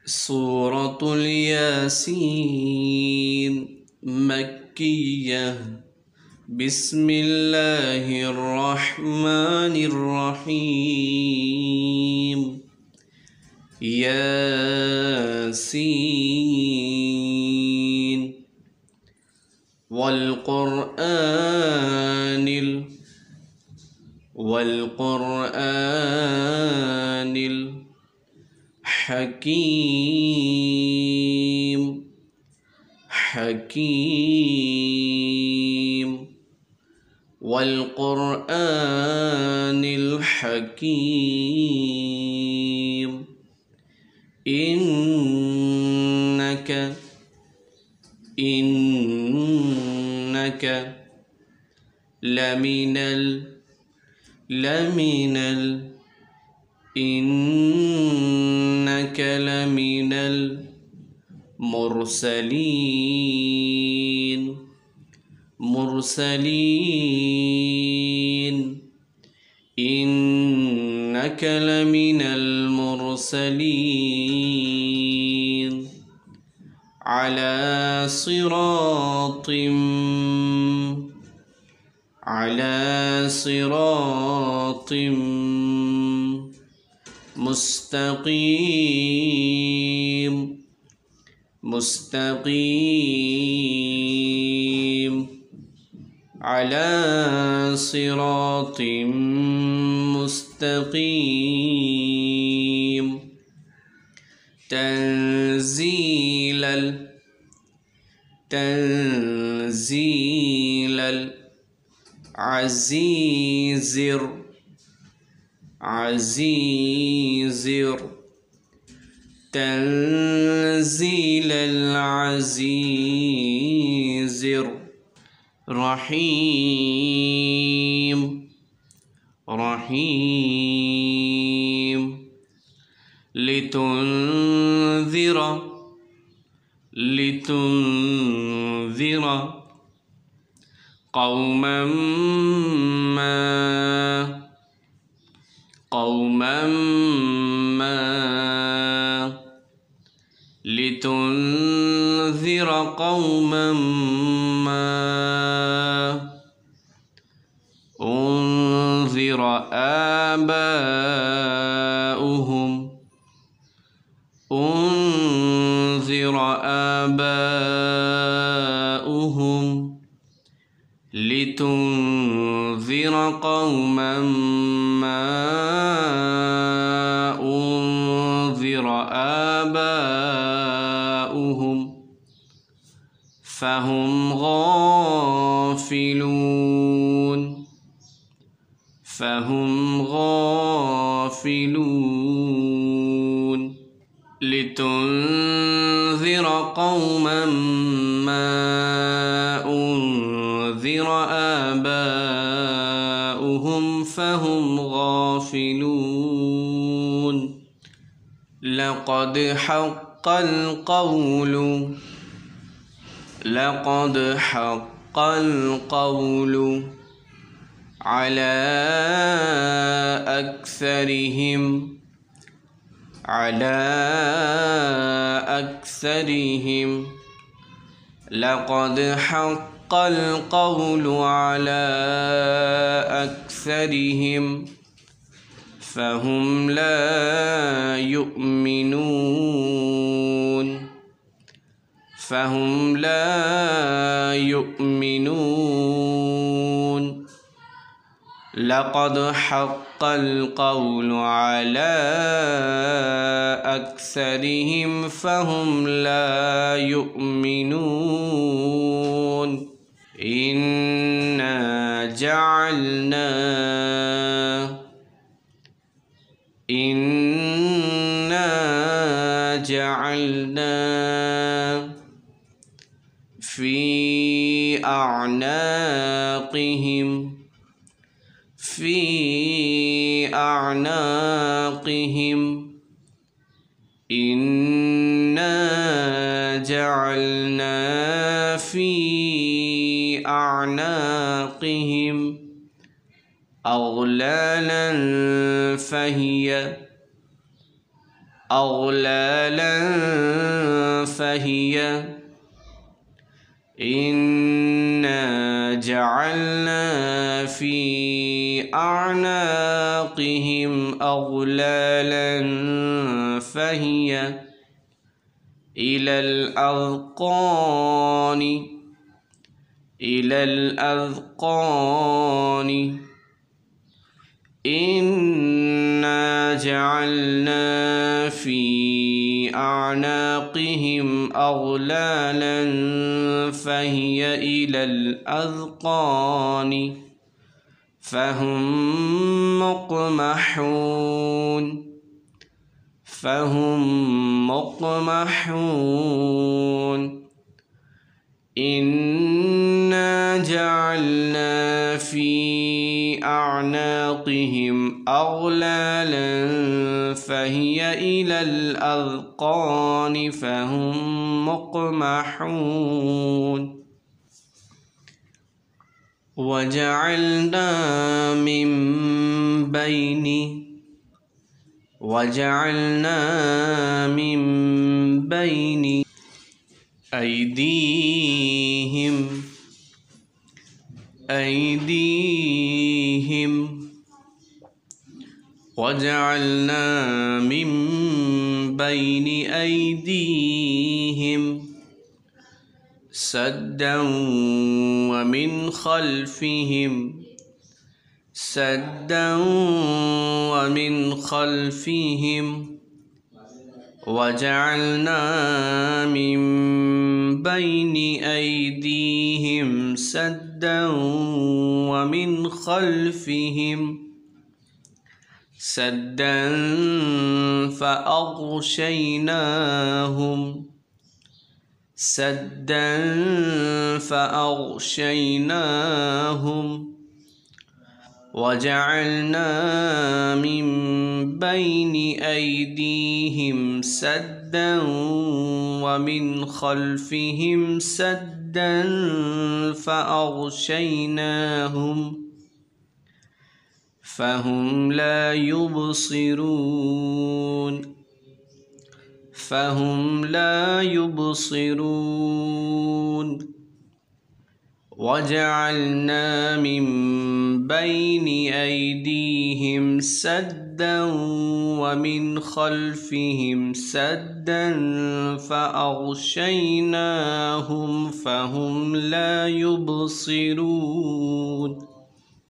سورة الياسين مكية. بسم الله الرحمن الرحيم. ياسين والقرآن الحكيم والقرآن الحكيم. إنك لمن المرسلين. إنك لمن المرسلين على صراط مستقيم على صراط مستقيم. تنزيل العزيز تنزيل العزيز الرحيم لتنذر قوما ما أنذر آباؤهم لتنذر قوما ما أنذر آباؤهم فهم غافلون. لتنذر قوما ما أنذر آباؤهم فهم غافلون. لقد حق القول على أكثرهم لقد حق القول على أكثرهم فهم لا يؤمنون. لقد حق القول على أكثرهم فهم لا يؤمنون. إنا جعلنا في أعناقهم إنا جعلنا في أعناقهم أغلالا فهي إنا جعلنا في أعناقهم أغلالا فهي إلى الأذقان إنا جعلنا في أعناقهم أغلالا فهي إلى الأذقان فهم مقمحون إنا جعلنا في أعناقهم أغلالا فهي إلى الأذقان فهم مقمحون وجعلنا من بين أيديهم وجعلنا من بين أيديهم سدا ومن خلفهم وجعلنا من بين أيديهم سدا ومن خلفهم سدا فأغشيناهم وجعلنا من بين أيديهم سدا ومن خلفهم سدا فأغشيناهم فهم لا يبصرون وجعلنا من بين أيديهم سدا ومن خلفهم سدا فأغشيناهم فهم لا يبصرون